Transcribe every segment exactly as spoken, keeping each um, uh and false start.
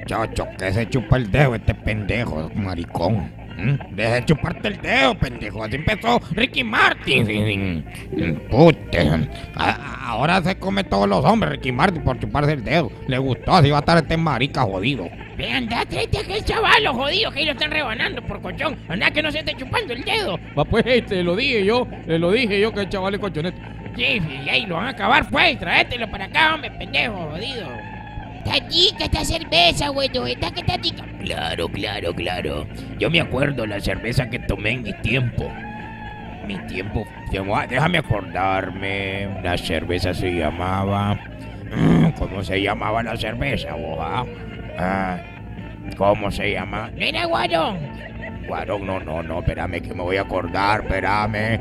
muchacho, que se chupa el dedo este pendejo, maricón. ¿Mm? Deja de chuparte el dedo, pendejo. Así empezó Ricky Martin. Pute. A- Ahora se come todos los hombres, Ricky Martin, por chuparse el dedo. Le gustó, así va a estar este marica jodido. Ve, anda, tráete a aquel chavalo jodido que ahí lo están rebanando por cochón. Anda, que no se esté chupando el dedo. Va pues, te lo dije yo, le lo dije yo que el chaval es cochonete. Sí, y ahí lo van a acabar, pues. Tráetelo para acá, hombre, pendejo, jodido. Está chica esta cerveza, güey. Está que está chica. Claro, claro, claro. Yo me acuerdo la cerveza que tomé en mi tiempo. Mi tiempo. Déjame acordarme. La cerveza se llamaba. ¿Cómo se llamaba la cerveza, boja? Ah, ¿Cómo se llama? Mira, guarón. Guarón, no, no, no, espérame que me voy a acordar, espérame.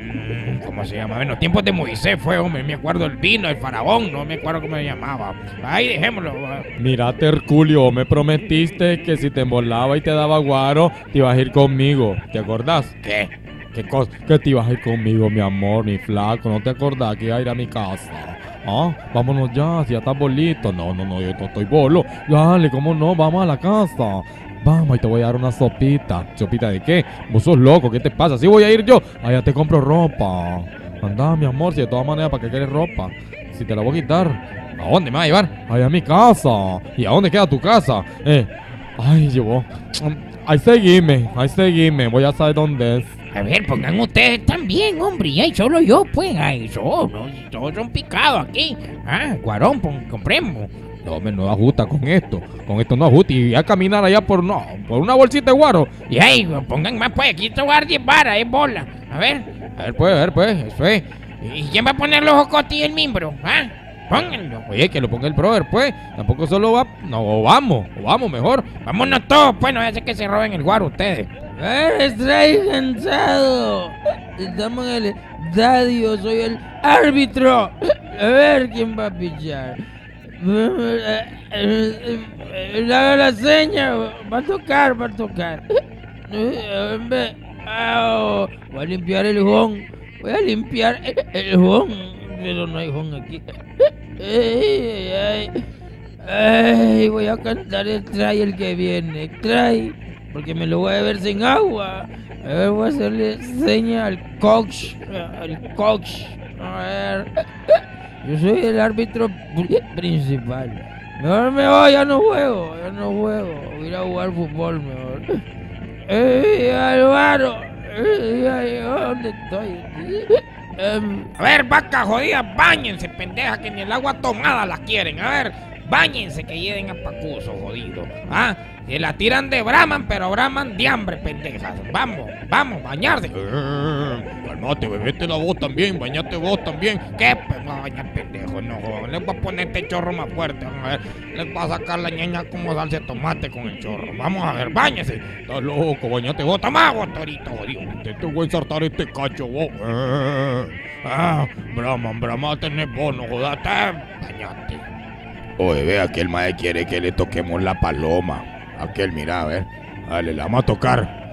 Mm, ¿Cómo se llama? Bueno, tiempos de Moisés fue, hombre, me acuerdo el vino, el faraón, no me acuerdo cómo se llamaba. Ahí dejémoslo. Mira, Terculio, me prometiste que si te embolaba y te daba guaro, te ibas a ir conmigo. ¿Te acordás? ¿Qué? ¿Qué cosa? Que te ibas a ir conmigo, mi amor, mi flaco. ¿No te acordás que iba a ir a mi casa? Ah, vámonos ya, si ya estás bolito. No, no, no, yo no estoy bolo. Dale, ¿cómo no? Vamos a la casa. Vamos, y te voy a dar una sopita. ¿Sopita de qué? Vos sos loco, ¿qué te pasa? ¿Sí voy a ir yo? Allá te compro ropa. Anda, mi amor, si de todas maneras, ¿para qué quieres ropa? Si te la voy a quitar. ¿A dónde me vas a llevar? Allá a mi casa. ¿Y a dónde queda tu casa? Eh, ay, llevó. Ahí seguime, ahí seguime. Voy a saber dónde es. A ver, pongan ustedes también, hombre. Y ahí solo yo, pues. Ay, yo, no, todos son picados aquí. Ah, guarón, pon, compremos. No, me no ajusta con esto. Con esto no ajusta. Y a caminar allá por no, por una bolsita de guaro. Y ahí, pongan más, pues. Aquí te voy a dar diez varas, es bola. A ver. A ver, pues, a ver, pues. Eso es. ¿Y quién va a poner los jocotes y el mimbro? ¿Ah? Pónganlo. Oye, que lo ponga el brother, pues. Tampoco solo va. No, o vamos, o vamos mejor. Vámonos todos, pues. No hace que se roben el guaro ustedes. Estoy cansado. Estamos en el estadio, soy el árbitro. A ver quién va a pichar. Le hago la seña, va a tocar, va a tocar. Voy a limpiar el jón, voy a limpiar el jón, pero no hay jón aquí. Ay, ay, ay, voy a cantar el try el que viene, try, porque me lo voy a beber sin agua. A ver, voy a hacerle seña al coach, al coach. A ver. Yo soy el árbitro principal. Mejor me voy, ya no juego, ya no juego. Voy a ir a jugar fútbol mejor. ¡Ey, Álvaro! ¡Ey, ay, ¿dónde estoy? Um, a ver, vaca jodida, báñense, pendeja, que ni el agua tomada la quieren. A ver, báñense que lleguen a Pacuso, jodido. Ah, se la tiran de Brahman, pero Brahman de hambre, pendejas. Vamos, vamos, bañarse. Eh, calmate, bebete la voz también, bañate vos también. ¿Qué? Pues va a bañar, pendejo, no, joder. Les voy a poner este chorro más fuerte. A ver, les va a sacar la ñaña como salsa de tomate con el chorro. Vamos a ver, báñese. Estás loco, bañate vos. Toma vos, torito, jodido. Te, te voy a ensartar este cacho, vos. Eh, ah, Brahman, Brahman, tenés vos, no jodas. Bañate. Oye, ve, aquel mae quiere que le toquemos la paloma. Aquel, mira, a ver. Dale, la vamos a tocar.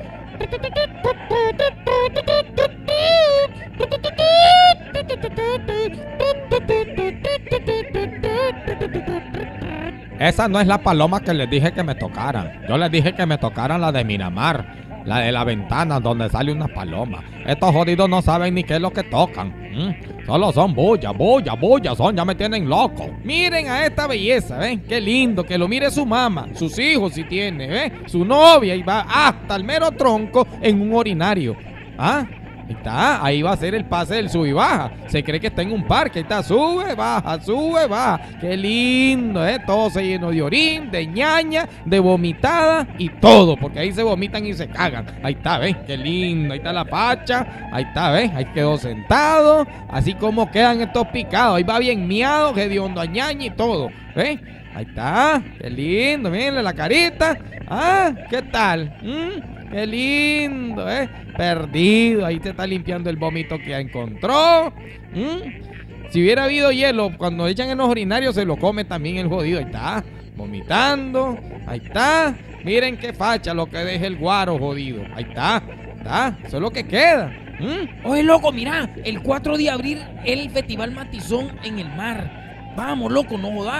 Esa no es la paloma que les dije que me tocaran. Yo les dije que me tocaran la de Miramar. La de la ventana donde sale una paloma. Estos jodidos no saben ni qué es lo que tocan. ¿Mm? Solo son bullas, bullas, bullas son, ya me tienen loco. Miren a esta belleza, ¿ven? Qué lindo, que lo mire su mamá, sus hijos si tiene, ¿ven? Su novia y va hasta el mero tronco en un orinario. ¿Ah? Ahí está, ahí va a ser el pase del sub y baja. Se cree que está en un parque, ahí está, sube, baja, sube, baja. Qué lindo, ¿eh? Todo se llenó de orín, de ñaña, de vomitada y todo, porque ahí se vomitan y se cagan. Ahí está, ¿ves? Qué lindo, ahí está la facha, ahí está, ¿ves? Ahí quedó sentado, así como quedan estos picados. Ahí va bien miado, hediondo a ñaña y todo, ¿ves? Ahí está, qué lindo, mírenle la carita. Ah, ¿qué tal? ¿Mm? Qué lindo, ¿eh? Perdido, ahí te está limpiando el vómito que ya encontró. ¿Mm? Si hubiera habido hielo, cuando echan en los urinarios se lo come también el jodido. Ahí está, vomitando. Ahí está. Miren qué facha lo que deja el guaro jodido. Ahí está, está. Eso es lo que queda. ¿Mm? Oye, loco, mira, el cuatro de abril el Festival Matizón en el mar. Vamos, loco, no jodas.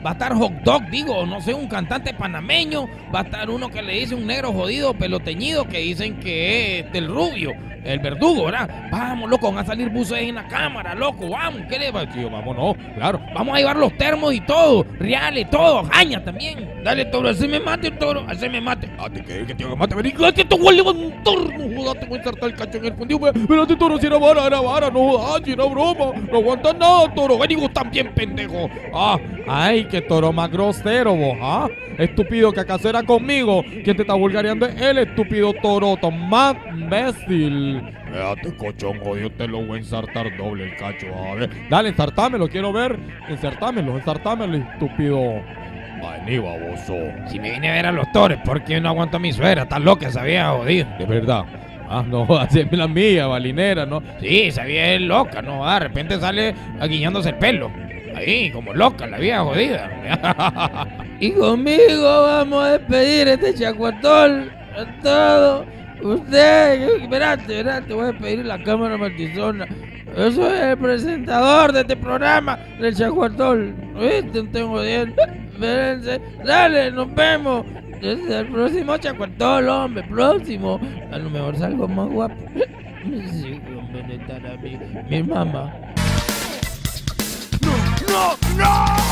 va a estar Hot Dog, digo, no sé, un cantante panameño, va a estar uno que le dice un negro jodido, pelo teñido, que dicen que es del Rubio, el Verdugo, ¿verdad? Vamos, loco, van a salir buses en la cámara, loco, vamos, ¿qué le va? Tío, vámonos, claro, vamos a llevar los termos y todo, reales, todo, jaña también. Dale, toro, así me mate, toro, así me mate. Ah, te que que te mate, vení, que te voy a levantar, no jodas, te voy a insertar el cacho en el fundido. Espérate, toro, si era vara, era vara, no jodas, si era broma, no aguantas nada, toro, vení vos también, pendejo. Ah, ay, qué toro más grosero vos, ¿ah? Estúpido, que acaso era conmigo. ¿Quién te está vulgareando? El estúpido toroto, más imbécil. Espérate, cochón, jodido, te lo voy a ensartar doble el cacho, a ver. Dale, ensartámelo, quiero ver. Ensartámelo, ensartámelo, estúpido. Vení, baboso. Si me vine a ver a los toros, ¿por qué no aguanto a mi suegra? Está loca esa vieja, jodido. De verdad. Ah, no, así es la mía, balinera, ¿no? Sí, esa vieja es loca, ¿no? Ah, de repente sale aguiñándose el pelo. Ahí, como loca, la vieja jodida. Y conmigo vamos a despedir este chacuatol a todo. Usted, espérate, espérate, voy a despedir la cámara maltizona. Yo soy el presentador de este programa del chacuatol. ¿Viste? No tengo dientes. Espérense. Dale, nos vemos. Desde el próximo chacuatol, hombre, próximo. A lo mejor salgo más guapo. Sí, hombre, estar a mí. Mi mamá. ¡No, no!